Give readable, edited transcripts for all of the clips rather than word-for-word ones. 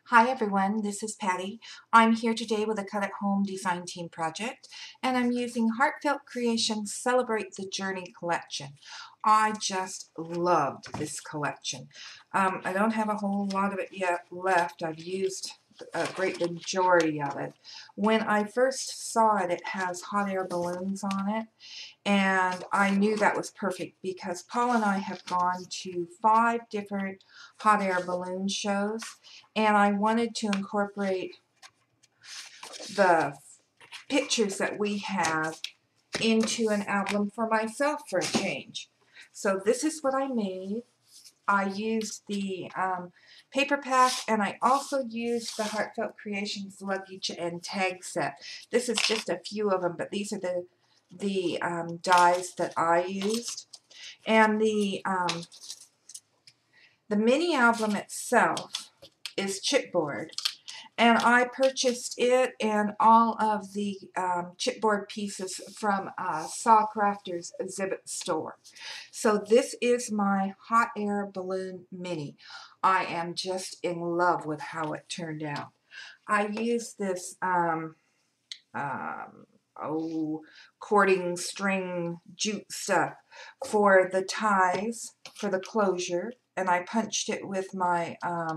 Hi everyone, this is Patty. I'm here today with a Cut at Home Design Team project, and I'm using Heartfelt Creations Celebrate the Journey collection. I just loved this collection. I don't have a whole lot of it yet left. I've used a great majority of it. When I first saw it, it has hot air balloons on it, and I knew that was perfect because Paul and I have gone to 5 different hot air balloon shows, and I wanted to incorporate the pictures that we have into an album for myself for a change. So this is what I made. I used the paper pack, and I also used the Heartfelt Creations luggage and tag set. This is just a few of them, but these are the dies that I used. And the mini album itself is chipboard, and I purchased it and all of the chipboard pieces from Saw Crafters exhibit store. So this is my hot air balloon mini. I am just in love with how it turned out. I used this cording string jute stuff for the ties for the closure, and I punched it with my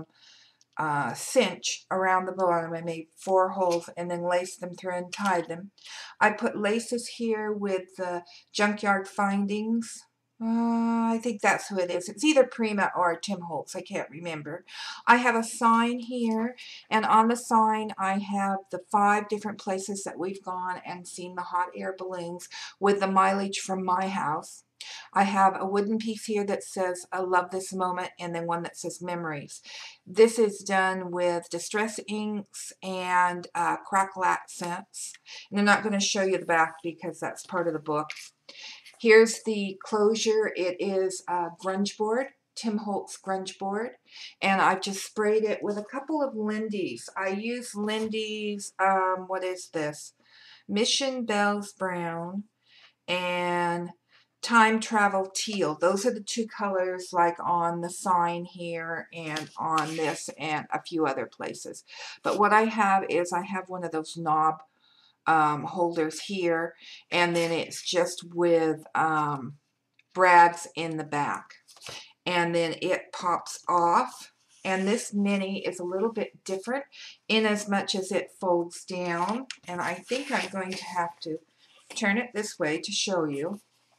cinch around the bottom. I made 4 holes and then laced them through and tied them. I put laces here with the Junkyard Findings. I think that's who it is. It's either Prima or Tim Holtz. I can't remember. I have a sign here, and on the sign I have the 5 different places that we've gone and seen the hot air balloons with the mileage from my house. I have a wooden piece here that says I love this moment, and then one that says memories. This is done with Distress Inks and Crackle Accents. And I'm not going to show you the back because that's part of the book. Here's the closure. It is a grunge board, Tim Holtz grunge board, and I've just sprayed it with a couple of Lindy's. I use Lindy's, what is this? Mission Bells Brown and Time Travel Teal. Those are the 2 colors like on the sign here and on this and a few other places. But what I have is I have one of those knob holders here, and then it's just with brads in the back, and then it pops off. And this mini is a little bit different in as much as it folds down, and I think I'm going to have to turn it this way to show you.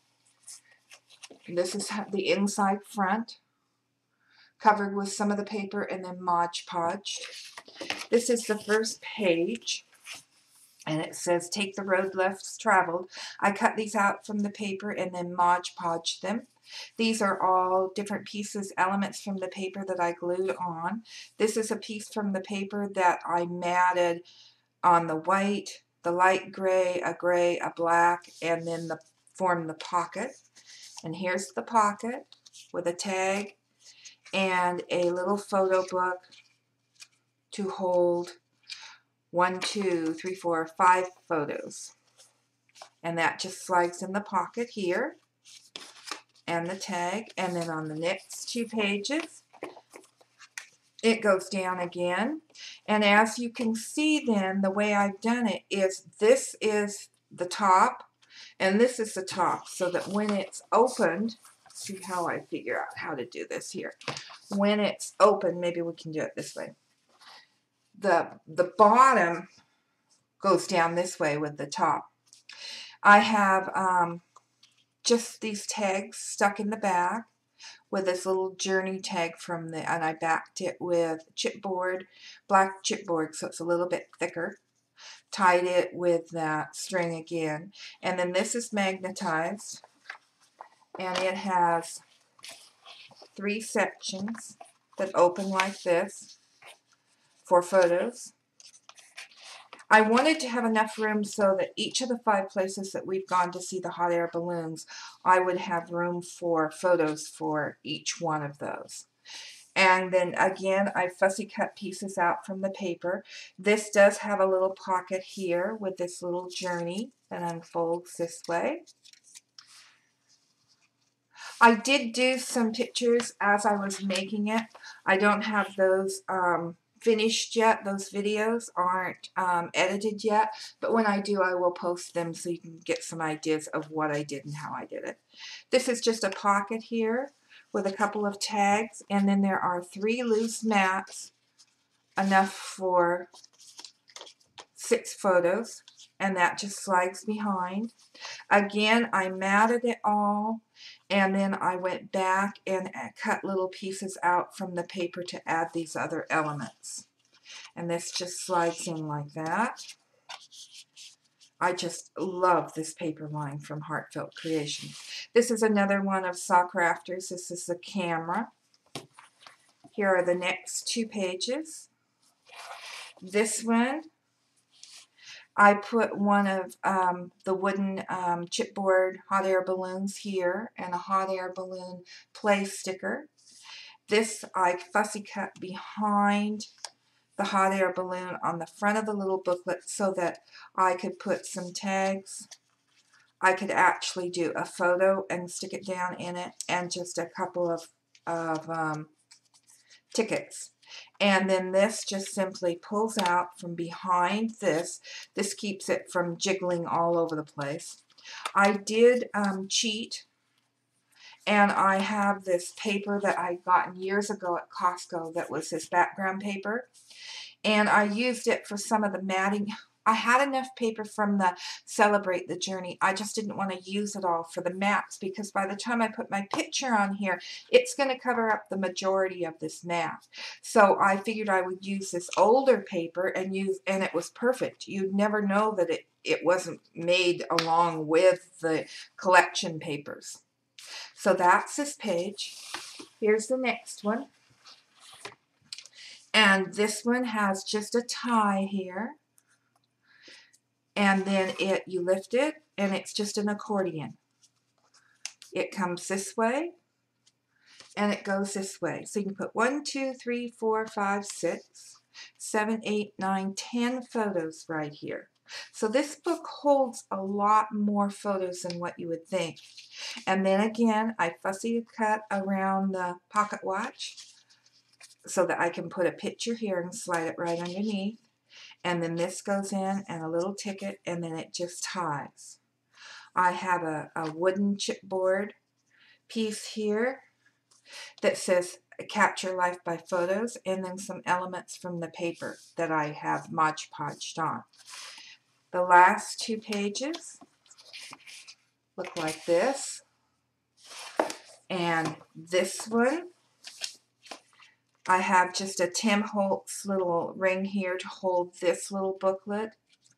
This is the inside front, covered with some of the paper and then Mod Podge. This is the first page, and it says, take the road less traveled. I cut these out from the paper and then Mod Podge them. These are all different pieces, elements from the paper that I glued on. This is a piece from the paper that I matted on the white, the light gray, a black, and then form the pocket. And here's the pocket with a tag and a little photo book to hold 1, 2, 3, 4, 5 photos. And that just slides in the pocket here, and the tag. And then on the next 2 pages, it goes down again. And as you can see then, the way I've done it is this is the top, and this is the top, so that when it's opened, see how I figure out how to do this here. When it's open, maybe we can do it this way. The bottom goes down this way with the top. I have just these tags stuck in the back with this little journey tag from the, and I backed it with chipboard, black chipboard, so it's a little bit thicker. Tied it with that string again, and then this is magnetized, and it has 3 sections that open like this for photos. I wanted to have enough room so that each of the 5 places that we've gone to see the hot air balloons, I would have room for photos for each one of those. And then again, I fussy cut pieces out from the paper. This does have a little pocket here with this little journey that unfolds this way. I did do some pictures as I was making it. I don't have those finished yet. Those videos aren't edited yet, but when I do, I will post them so you can get some ideas of what I did and how I did it. This is just a pocket here with a couple of tags, and then there are 3 loose mats, enough for 6 photos, and that just slides behind. Again, I matted it all, and then I went back and cut little pieces out from the paper to add these other elements. And this just slides in like that. I just love this paper line from Heartfelt Creation. This is another one of Saw Crafters. This is the camera. Here are the next 2 pages. This one, I put one of the wooden chipboard hot air balloons here and a hot air balloon play sticker. This I fussy cut behind the hot air balloon on the front of the little booklet so that I could put some tags. I could actually do a photo and stick it down in it, and just a couple of tickets. And then this just simply pulls out from behind this. This keeps it from jiggling all over the place. I did cheat, and I have this paper that I gotten years ago at Costco that was this background paper, and I used it for some of the matting. I had enough paper from the Celebrate the Journey. I just didn't want to use it all for the mats, because by the time I put my picture on here, it's going to cover up the majority of this mat. So I figured I would use this older paper and it was perfect. You'd never know that it wasn't made along with the collection papers. So that's this page. Here's the next one. And this one has just a tie here. And then you lift it, and it's just an accordion. It comes this way, and it goes this way. So you can put 1, 2, 3, 4, 5, 6, 7, 8, 9, 10 photos right here. So this book holds a lot more photos than what you would think. And then again, I fussy cut around the pocket watch so that I can put a picture here and slide it right underneath. And then this goes in, and a little ticket, and then it just ties. I have a wooden chipboard piece here that says Capture Life by Photos, and then some elements from the paper that I have Mod Podged on. The last 2 pages look like this. And this one, I have just a Tim Holtz little ring here to hold this little booklet.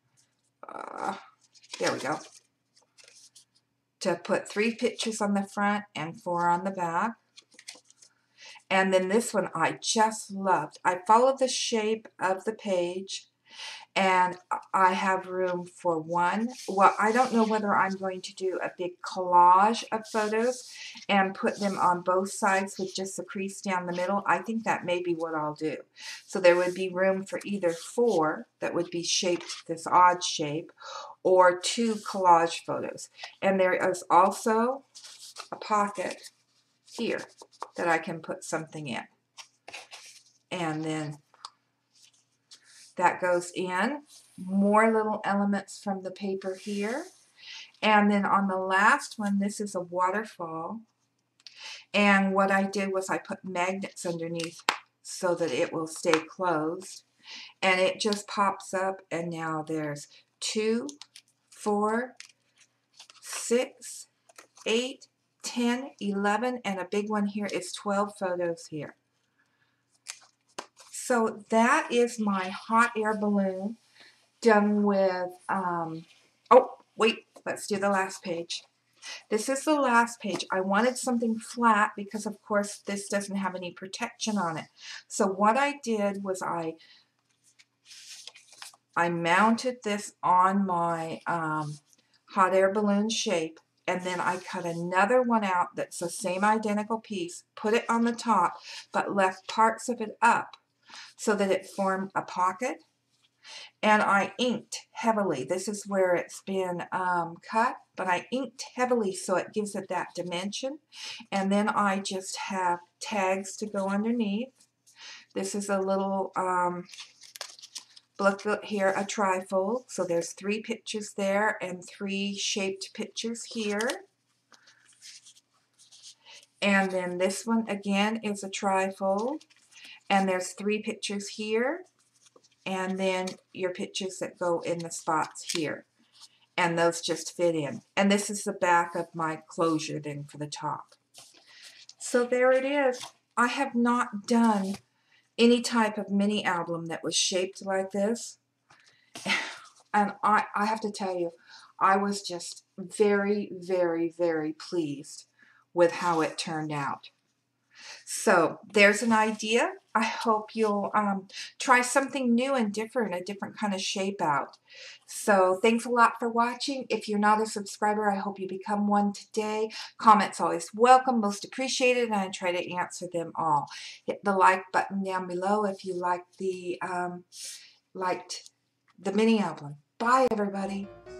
There we go. To put 3 pictures on the front and 4 on the back. And then this one I just loved. I followed the shape of the page, and I have room for one. Well, I don't know whether I'm going to do a big collage of photos and put them on both sides with just the crease down the middle. I think that may be what I'll do. So there would be room for either 4 that would be shaped this odd shape, or 2 collage photos. And there is also a pocket here that I can put something in. And then that goes in. More little elements from the paper here. And then on the last one, this is a waterfall. And what I did was I put magnets underneath so that it will stay closed. And it just pops up, and now there's 2, 4, 6, 8, 10, 11, and a big one here is 12 photos here. So that is my hot air balloon done with, oh, wait, let's do the last page. This is the last page. I wanted something flat because, of course, this doesn't have any protection on it. So what I did was I mounted this on my hot air balloon shape, and then I cut another one out that's the same identical piece, put it on the top, but left parts of it up so that it formed a pocket. And I inked heavily. This is where it's been cut, but I inked heavily so it gives it that dimension. And then I just have tags to go underneath. This is a little booklet here, a trifold. So there's 3 pictures there and 3 shaped pictures here. And then this one again is a trifold. And there's 3 pictures here. And then your pictures that go in the spots here. And those just fit in. And this is the back of my closure then for the top. So there it is. I have not done any type of mini album that was shaped like this. And I have to tell you, I was just very, very, very pleased with how it turned out. So there's an idea. I hope you'll try something new and different, a different kind of shape out. So thanks a lot for watching. If you're not a subscriber, I hope you become one today. Comments always welcome, most appreciated, and I try to answer them all. Hit the like button down below if you liked the mini album. Bye, everybody.